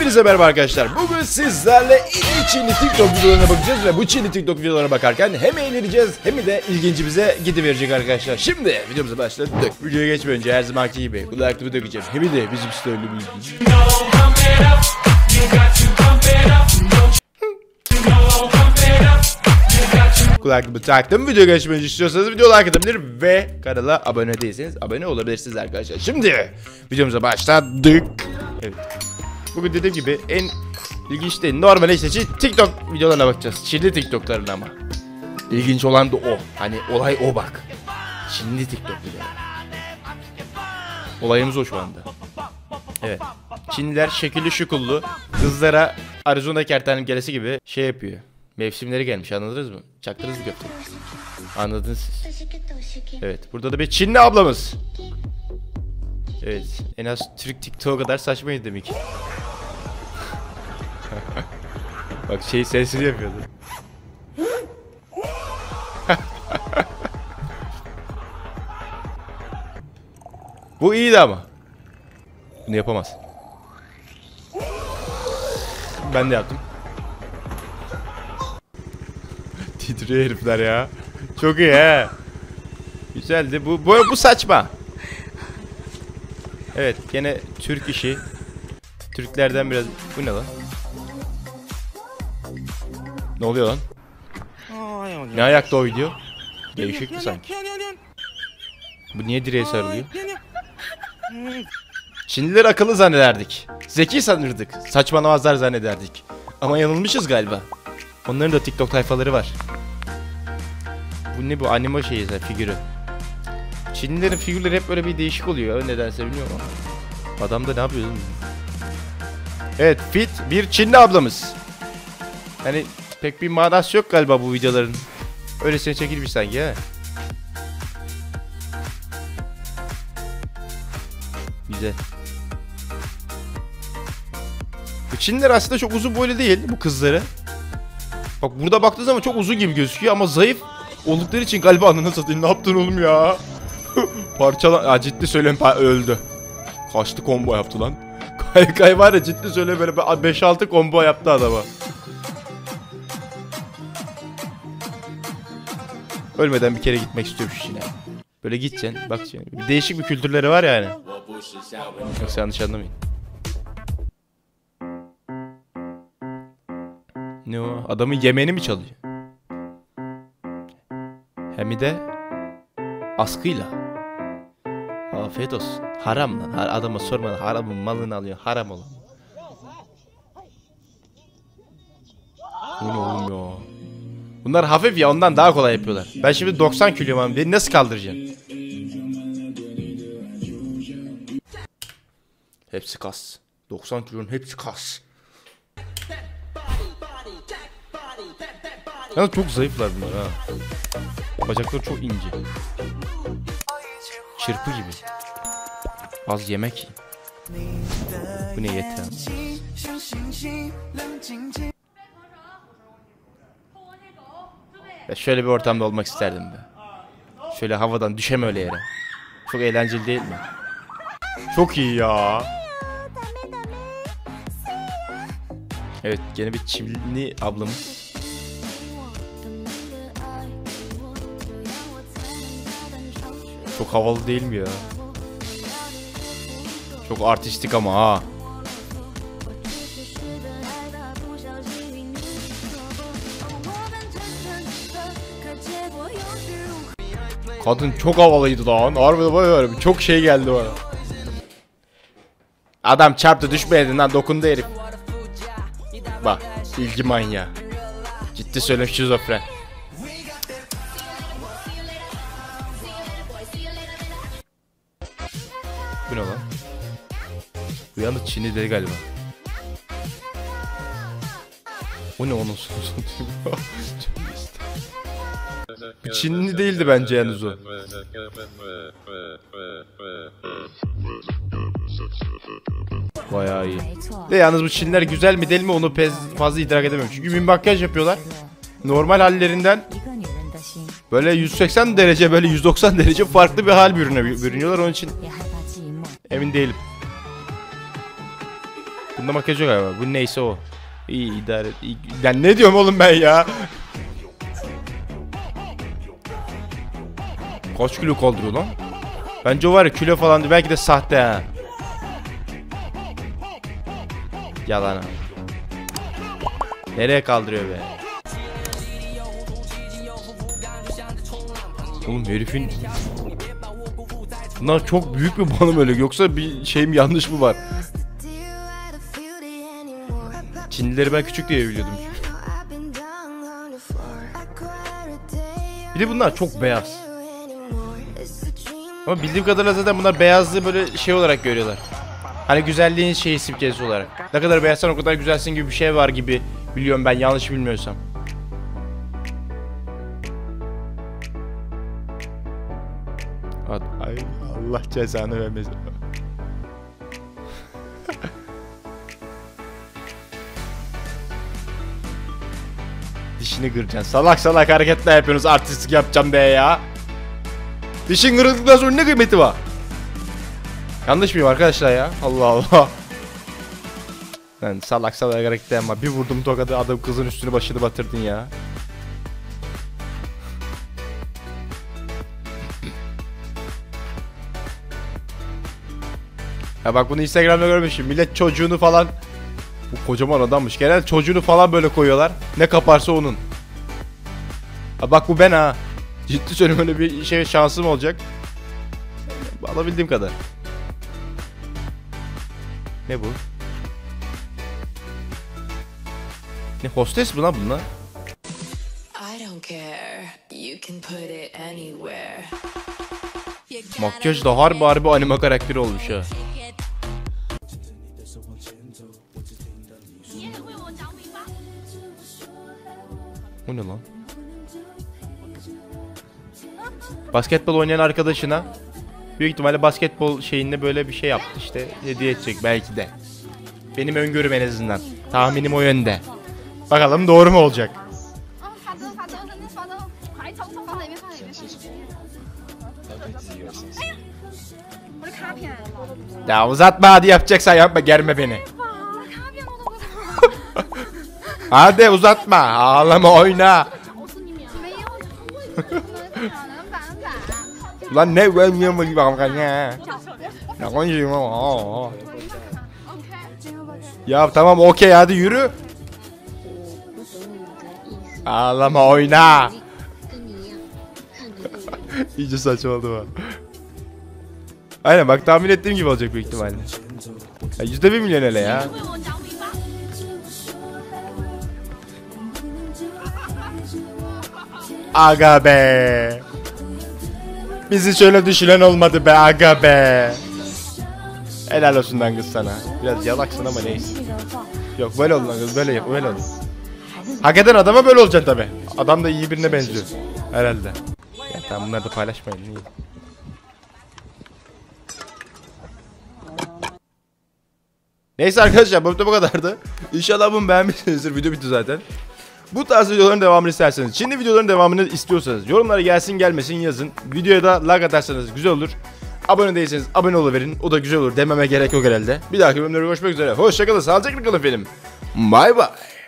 Hepinize merhaba arkadaşlar. Bugün sizlerle en iyi Çinli TikTok videolarına bakacağız ve bu Çinli TikTok videolarına bakarken hem eğleneceğiz hem de ilgincimize gidiverecek arkadaşlar. Şimdi videomuza başladık. Videoya geçmeden önce her zamanki gibi kulaklığı dökeceğim. Hem de bizim stylimiz. Kulaklığımı taktım. Video geçmenizi istiyorsanız video like atabilir ve kanala abone değilseniz abone olabilirsiniz arkadaşlar. Şimdi videomuza başladık. Evet. Bugün dediğim gibi en ilginç değil. Normal işte TikTok videolarına bakacağız. Çinli TikTok'larına ama. İlginç olan da o. Hani olay o bak. Çinli TikTok videoları. Olayımız o şu anda. Evet. Çinliler şekilli şukullu kızlara Arizona kertenkelesi gibi şey yapıyor. Mevsimleri gelmiş, anladınız mı? Çaktınız mı köfte? Anladınız siz. Evet, burada da bir Çinli ablamız. Evet, en az Türk TikTok'u kadar saçmaydı demek ki. Bak şey sesini yapıyordu. Bu iyiydi ama. Bunu yapamaz. Ben de yaptım. Titriyor herifler ya. Çok iyi he. Güzeldi. Bu saçma. Evet, gene Türk işi. Türklerden biraz. Bu ne lan? Ne oluyor lan? Ne ayakta o video? Değişik mi sanki? Bu niye direğe sarılıyor? Çinliler akıllı zannederdik. Zeki sanırdık. Saçmalamazlar zannederdik. Ama yanılmışız galiba. Onların da TikTok tayfaları var. Bu ne, bu anime şeyi, figürü. Çinlilerin figürleri hep böyle bir değişik oluyor. Nedense bilmiyorum ama. Adam da ne yapıyor değil mi? Evet, fit bir Çinli ablamız. Hani pek bir manası yok galiba bu videoların. Öylesine çekilmiş sanki ha. Güzel. Bu Çinliler aslında çok uzun boylu değil bu kızları. Bak burada baktığınız zaman çok uzun gibi gözüküyor ama zayıf oldukları için galiba anına satayım. Ne yaptın oğlum ya? Parçalan... ciddi söylüyorum, öldü. Kaçtı combo yaptı lan. Kay var ya, ciddi söylüyorum, böyle 5-6 combo yaptı adama. Ölmeden bir kere gitmek istiyorum şu Çin'e. Böyle gideceksin, bakacaksın. Değişik bir kültürleri var yani. Yoksa yanlış anlamayın. Ne o? Adamın yemeğini mi çalıyor? Hem de askıyla. Afiyet olsun. Haram lan. Adama sormadan haramın malını alıyor. Haram olan. Bu ne oğlum ya? Bunlar hafif ya, ondan daha kolay yapıyorlar. Ben şimdi 90 kiloyum abi. Beni nasıl kaldıracaksın? Hepsi kas. 90 kilonun hepsi kas. Ya çok zayıflar bunlar ha. Bacakları çok ince. Çırpı gibi. Az yemek. Bu ne yeter? Ya şöyle bir ortamda olmak isterdim be. Şöyle havadan düşem öyle yere. Çok eğlenceli değil mi? Çok iyi ya. Evet, gene bir Çinli ablamız. Çok havalı değil mi ya? Çok artistik ama ha. Kadın çok havalıydı lan. Harbiden böyle çok şey geldi bana. Adam çarptı, düşmedi lan, dokundu herif. Bak, ilgi manyağı. Ciddi söylüyorum, şizofren. Bu ne lan? Bu yalnız Çinli değil galiba. O ne onun sonucu? Bu Çinli değildi bence yalnız o. Bayağı iyi. De yalnız bu Çinliler güzel mi değil mi onu fazla idrak edemiyorum. Çünkü bir makyaj yapıyorlar. Normal hallerinden böyle 180 derece, böyle 190 derece farklı bir hal bürünüyorlar, onun için emin değilim. Bunda makyaj yok galiba. Bu neyse o. İyi idare et. Yani ne diyorum oğlum ben ya? Kaç kilo kaldırıyor lan? Bence o var ya kilo falan değil. Belki de sahte ha. Yalan ha. Nereye kaldırıyor be? Oğlum herifin... Bunlar çok büyük mü bana böyle? Yoksa bir şeyim yanlış mı var? Çinlileri ben küçük diye biliyordum. Bir de bunlar çok beyaz. Ama bildiğim kadarıyla zaten bunlar beyazlığı böyle şey olarak görüyorlar. Hani güzelliğin şeyi simgesi olarak. Ne kadar beyazsan o kadar güzelsin gibi bir şey var gibi biliyorum ben, yanlış bilmiyorsam. Ay Allah cezanı vermesin. Dişini kıracaksın. Salak salak hareketler yapıyorsunuz, artistlik yapacağım diye ya. Dişin kırıldıktan sonra ne kıymeti var? Yanlış mıyım arkadaşlar ya? Allah Allah. Lan salak salak hareketler ama bir vurdum tokadı, adam kızın üstünü başını batırdın ya. Ya bak bunu Instagram'da görmüşüm. Millet çocuğunu falan... Bu kocaman adammış. Genelde çocuğunu falan böyle koyuyorlar. Ne kaparsa onun. Ha bak bu ben ha. Ciddi söylüyorum, öyle bir şey şansım olacak. Alabildiğim kadar. Ne bu? Ne hostes mi lan bunlar? Makyaj da harbi anime karakteri olmuş ha. O ne lan? Basketbol oynayan arkadaşına büyük ihtimalle basketbol şeyinde böyle bir şey yaptı işte, hediye edecek belki de. Benim öngörüm en azından. Tahminim o yönde. Bakalım doğru mu olacak? Ya uzatma, hadi yapacaksan yapma, germe beni. Hadi uzatma, ağlama, oyna. Lan ne bilmiyorum gibi bakmakanya. Ne konuşuyorum? Ya tamam okey, hadi yürü. Ağlama, oyna. İyice saçmaladı bak. Aynen bak, tahmin ettiğim gibi olacak büyük ihtimalle. Ya %1 milyon hele ya. Aga be. Bizi şöyle düşünen olmadı be aga be. Helal olsun lan kız sana. Biraz yalaksın ama neyse. Yok böyle ol lan kız, böyle yap, böyle ol. Hak eden adama böyle olacaksın tabi. Adam da iyi birine benziyor. Herhalde. Ya tamam, bunları da paylaşmayın. İyi. Neyse arkadaşlar, bu kadardı. İnşallah bunu beğenmişsinizdir. Video bitti zaten. Bu tarz videoların devamını isterseniz, Çinli videoların devamını istiyorsanız yorumlara gelsin gelmesin yazın. Videoya da like atarsanız güzel olur. Abone değilseniz abone oluverin. O da güzel olur dememe gerek yok herhalde. Bir dahaki bölümde görüşmek üzere. Hoşçakalın, sağlıcakla kalın efendim. Bay bay.